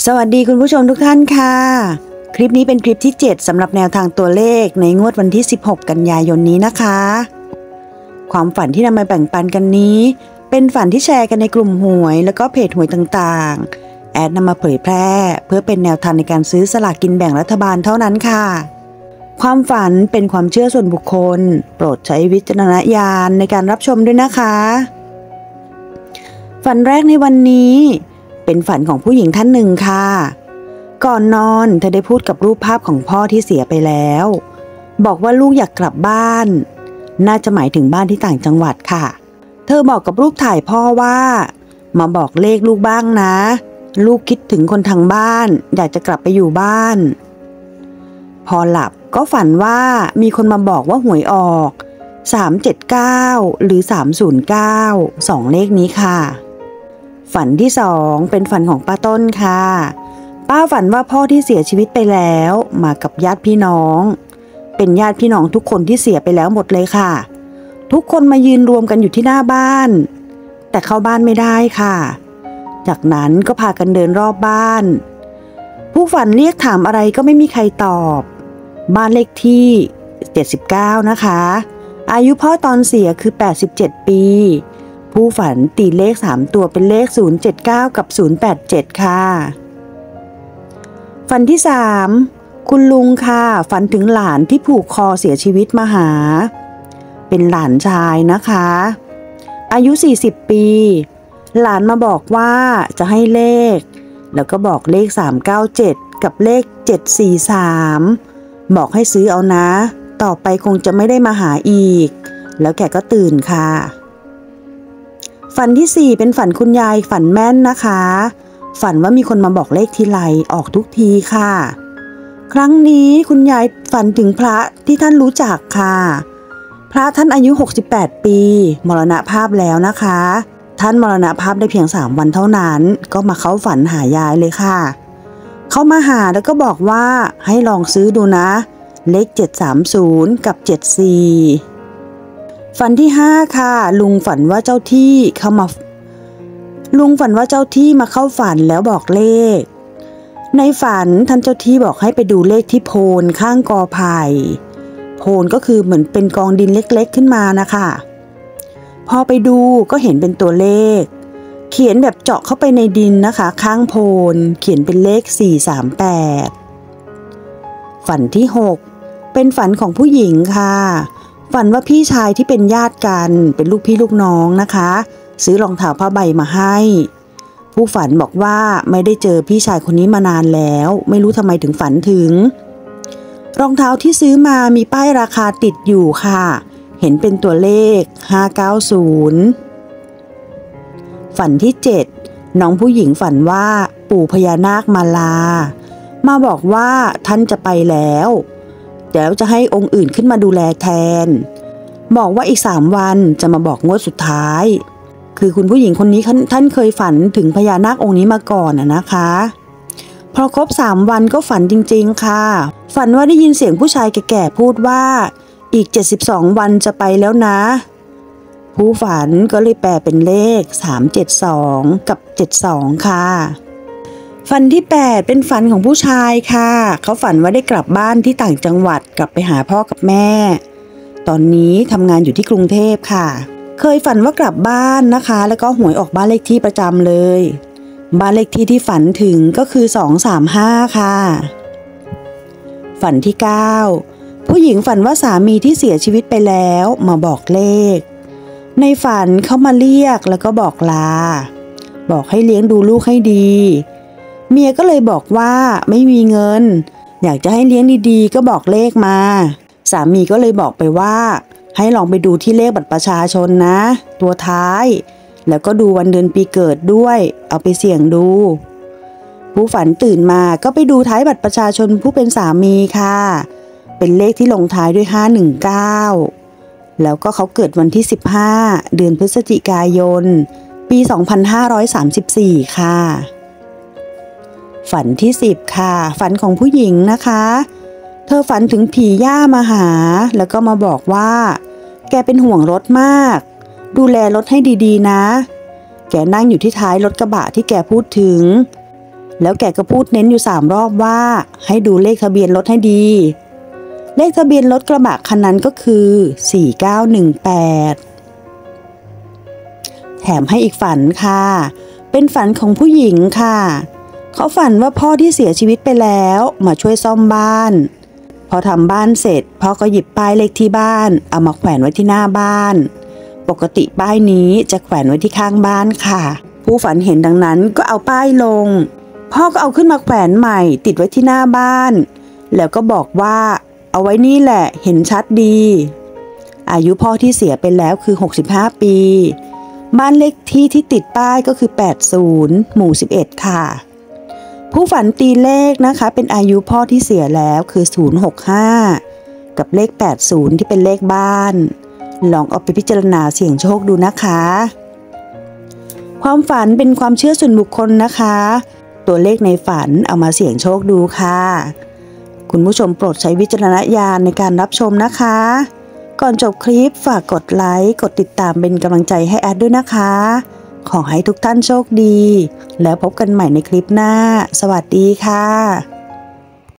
สวัสดีคุณผู้ชมทุกท่านค่ะคลิปนี้เป็นคลิปที่7สำหรับแนวทางตัวเลขในงวดวันที่16กันยายนนี้นะคะความฝันที่นำมาแบ่งปันกันนี้เป็นฝันที่แชร์กันในกลุ่มหวยแล้วก็เพจหวยต่างๆแอดนำมาเผยแพร่เพื่อเป็นแนวทางในการซื้อสลากกินแบ่งรัฐบาลเท่านั้นค่ะความฝันเป็นความเชื่อส่วนบุคคลโปรดใช้วิจารณญาณในการรับชมด้วยนะคะฝันแรกในวันนี้เป็นฝันของผู้หญิงท่านหนึ่งค่ะก่อนนอนเธอได้พูดกับรูปภาพของพ่อที่เสียไปแล้วบอกว่าลูกอยากกลับบ้านน่าจะหมายถึงบ้านที่ต่างจังหวัดค่ะเธอบอกกับรูปถ่ายพ่อว่ามาบอกเลขลูกบ้างนะลูกคิดถึงคนทางบ้านอยากจะกลับไปอยู่บ้านพอหลับก็ฝันว่ามีคนมาบอกว่าหวยออก379หรือ309 2เลขนี้ค่ะฝันที่2เป็นฝันของป้าต้นค่ะป้าฝันว่าพ่อที่เสียชีวิตไปแล้วมากับญาติพี่น้องเป็นญาติพี่น้องทุกคนที่เสียไปแล้วหมดเลยค่ะทุกคนมายืนรวมกันอยู่ที่หน้าบ้านแต่เข้าบ้านไม่ได้ค่ะจากนั้นก็พากันเดินรอบบ้านผู้ฝันเรียกถามอะไรก็ไม่มีใครตอบบ้านเลขที่79นะคะอายุพ่อตอนเสียคือ87ปีผู้ฝันตีเลข3ตัวเป็นเลข079กับ087ค่ะฝันที่3คุณลุงค่ะฝันถึงหลานที่ผูกคอเสียชีวิตมาหาเป็นหลานชายนะคะอายุ40ปีหลานมาบอกว่าจะให้เลขแล้วก็บอกเลข397กับเลข743บอกให้ซื้อเอานะต่อไปคงจะไม่ได้มาหาอีกแล้วแกก็ตื่นค่ะฝันที่4เป็นฝันคุณยายฝันแม่นนะคะฝันว่ามีคนมาบอกเลขทีไรออกทุกทีค่ะครั้งนี้คุณยายฝันถึงพระที่ท่านรู้จักค่ะพระท่านอายุ68ปีมรณภาพแล้วนะคะท่านมรณภาพได้เพียง3วันเท่านั้นก็มาเข้าฝันหายายเลยค่ะเขามาหาแล้วก็บอกว่าให้ลองซื้อดูนะเลข730กับ74ฝันที่5ค่ะลุงฝันว่าเจ้าที่มาเข้าฝันแล้วบอกเลขในฝันท่านเจ้าที่บอกให้ไปดูเลขที่โพนข้างกอไผ่โพนก็คือเหมือนเป็นกองดินเล็กๆขึ้นมานะคะพอไปดูก็เห็นเป็นตัวเลขเขียนแบบเจาะเข้าไปในดินนะคะข้างโพนเขียนเป็นเลข438ฝันที่6เป็นฝันของผู้หญิงค่ะฝันว่าพี่ชายที่เป็นญาติกันเป็นลูกพี่ลูกน้องนะคะซื้อรองเท้าผ้าใบมาให้ผู้ฝันบอกว่าไม่ได้เจอพี่ชายคนนี้มานานแล้วไม่รู้ทำไมถึงฝันถึงรองเท้าที่ซื้อมามีป้ายราคาติดอยู่ค่ะเห็นเป็นตัวเลข590ฝันที่7น้องผู้หญิงฝันว่าปู่พญานาคมาบอกว่าท่านจะไปแล้วเดี๋ยวจะให้องค์อื่นขึ้นมาดูแลแทนบอกว่าอีก3วันจะมาบอกงวดสุดท้ายคือคุณผู้หญิงคนนี้ท่านเคยฝันถึงพญานาคองค์นี้มาก่อนนะคะพอครบ3วันก็ฝันจริงๆค่ะฝันว่าได้ยินเสียงผู้ชายแก่ๆพูดว่าอีก72วันจะไปแล้วนะผู้ฝันก็เลยแปลเป็นเลข372กับ72ค่ะฝันที่8เป็นฝันของผู้ชายค่ะเขาฝันว่าได้กลับบ้านที่ต่างจังหวัดกลับไปหาพ่อกับแม่ตอนนี้ทำงานอยู่ที่กรุงเทพค่ะเคยฝันว่ากลับบ้านนะคะแล้วก็หวยออกบ้านเลขที่ประจำเลยบ้านเลขที่ที่ฝันถึงก็คือ235ค่ะฝันที่9ผู้หญิงฝันว่าสามีที่เสียชีวิตไปแล้วมาบอกเลขในฝันเขามาเรียกแล้วก็บอกลาบอกให้เลี้ยงดูลูกให้ดีเมียก็เลยบอกว่าไม่มีเงินอยากจะให้เลี้ยงดีๆก็บอกเลขมาสามีก็เลยบอกไปว่าให้ลองไปดูที่เลขบัตรประชาชนนะตัวท้ายแล้วก็ดูวันเดือนปีเกิดด้วยเอาไปเสี่ยงดูผู้ฝันตื่นมาก็ไปดูท้ายบัตรประชาชนผู้เป็นสามีค่ะเป็นเลขที่ลงท้ายด้วย519แล้วก็เขาเกิดวันที่15เดือนพฤศจิกายนปี2534ค่ะฝันที่10ค่ะฝันของผู้หญิงนะคะเธอฝันถึงผีย่ามาหาแล้วก็มาบอกว่าแกเป็นห่วงรถมากดูแลรถให้ดีๆนะแกนั่งอยู่ที่ท้ายรถกระบะที่แกพูดถึงแล้วแกก็พูดเน้นอยู่3 รอบว่าให้ดูเลขทะเบียนรถให้ดี เลขทะเบียนรถกระบะคันนั้นก็คือ4918แถมให้อีกฝันค่ะเป็นฝันของผู้หญิงค่ะเขาฝันว่าพ่อที่เสียชีวิตไปแล้วมาช่วยซ่อมบ้านพอทำบ้านเสร็จพ่อก็หยิบป้ายเลขที่บ้านเอามาแขวนไว้ที่หน้าบ้านปกติป้ายนี้จะแขวนไว้ที่ข้างบ้านค่ะผู้ฝันเห็นดังนั้นก็เอาป้ายลงพ่อก็เอาขึ้นมาแขวนใหม่ติดไว้ที่หน้าบ้านแล้วก็บอกว่าเอาไว้นี่แหละเห็นชัดดีอายุพ่อที่เสียไปแล้วคือ65 ปีบ้านเลขที่ที่ติดป้ายก็คือ80 หมู่ 11ค่ะผู้ฝันตีเลขนะคะเป็นอายุพ่อที่เสียแล้วคือ065กับเลข80ที่เป็นเลขบ้านลองเอาไปพิจารณาเสี่ยงโชคดูนะคะความฝันเป็นความเชื่อส่วนบุคคลนะคะตัวเลขในฝันเอามาเสี่ยงโชคดูค่ะคุณผู้ชมโปรดใช้วิจารณญาณในการรับชมนะคะก่อนจบคลิปฝากกดไลค์กดติดตามเป็นกำลังใจให้แอดด้วยนะคะขอให้ทุกท่านโชคดีแล้วพบกันใหม่ในคลิปหน้าสวัสดีค่ะ